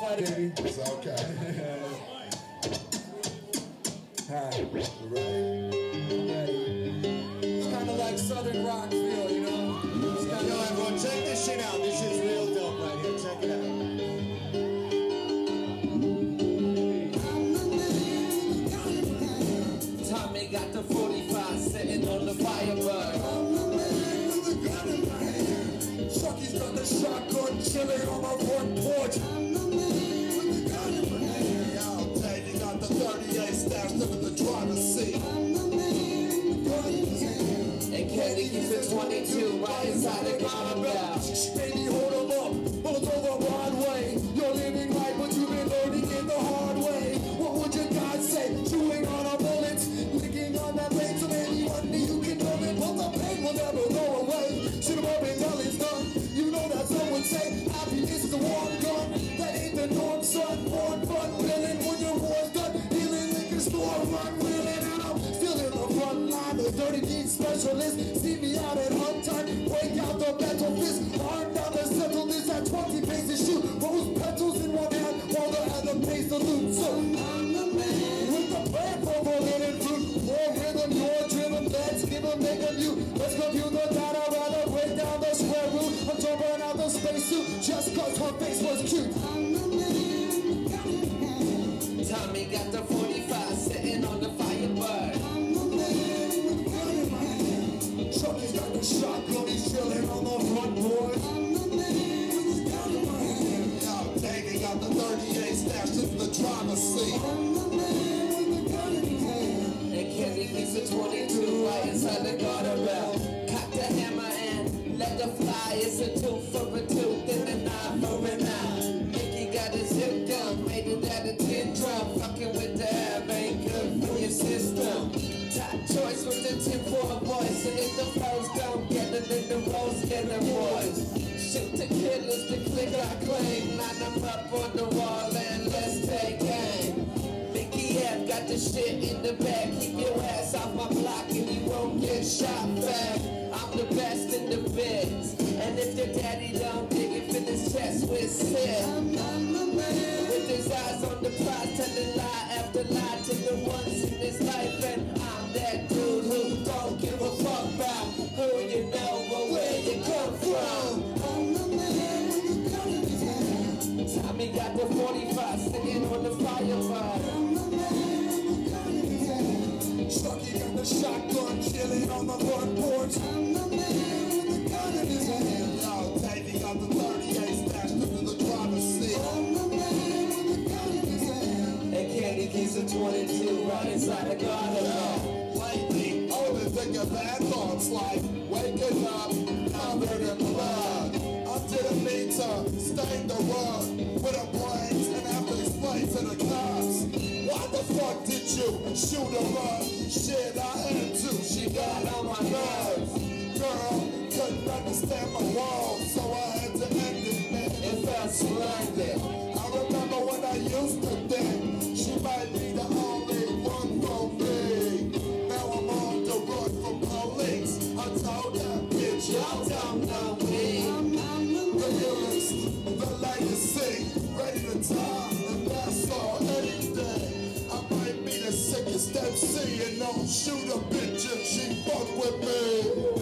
party. It's okay. Alright. Ready? It's kind of like Southern rock feel, you know? Yo, everyone, check this shit out. This shit's real dope right here. Check it out. Tommy got the 45 sitting on the Firebird. Chucky's got the shotgun chilling on my front porch. Davey got the 38 stashed up in the driver's seat. And Kenny keeps the 22 right inside the car bell. Baby, hold 'em up, hold over Broadway. You're living right, but you've been learning it the hard way. What would your God say? Chewing on our bullets, licking on that blade, so maybe one day you can know it, but the pain will never go away. Shoot 'em up until it's done. You know that some would say happiness is a warm gun. That ain't the norm, son. Born fun, feeling when your war's done. Healing liquor store, run, wheeling out. Still in the front line, the dirty deeds specialist. See me out at hunt time, break out the metal fist. Arm down the settle this at 20 paces, shoot. Rose petals in one hand, while the other pays the loot. So I'm the man with the plan for forbidden fruit. More rhythm, your driven. Let's give 'em, make 'em you. Let's compute the data, rather break down the square root. I'm jumping out the spacesuit just cause her face was cute. I'm the man, Tommy got the 45 sitting on the Firebird. I'm the man with the gun in my hand. Chucky's got the shotgun, he's chilling on the front porch. I'm the man with the gun in my hand. Yo, Davey got the 38 stashed in the driver's seat. I'm the man with the gun in his hand. And Kenny keeps the 22 right inside the garter bell. Cock the hammer and let the fly. It's a tooth for a tooth and an eye for an eye. Mickey got his hip gun, made it out of 10 drum. Fucking with the air ain't good for your system. Top choice with the 10 for a voice. And if the flows don't get it, then the rolls get the boys. Shoot the killers, the click I claim. Line them up on the wall and let's take aim. Mickey F got the shit in the bag. Keep your ass off my block and you won't get shot back. I'm the best in the biz. And if your daddy don't dig it in his chest with sin. With his eyes on the prize, telling lie after lie to the ones in his life. And I'm that dude who don't give a fuck about who you know or where you come from. I'm the man with the gun in his hand. Tommy got the 45 sitting on the Firebird. I'm the man with the gun in his hand. Chucky got the shotgun chilling on the front porch. I'm the man with the gun in his hand. Yo, Davey got the 38 stashed in the driver's seat. I'm the man with the gun in his hand. And Candy keeps a 22 right inside the garden. Lately, I've been thinking bad thoughts like waking up, covered in blood. I didn't mean to stain the rug with a brains and have to explain to the cops. Why the fuck did you shoot her up? Shit, I had to. She got on my nerves. Girl, couldn't understand my world, so I had to end it, man. It felt splendid. I remember when I used to think she might be the only one for me. Now I'm on the run from police. I told that bitch, Y'all don't know me. the illest, the legacy, ready to die, and that's all anything. I might be the sickest MC and don't shoot a bitch if she fuck with me.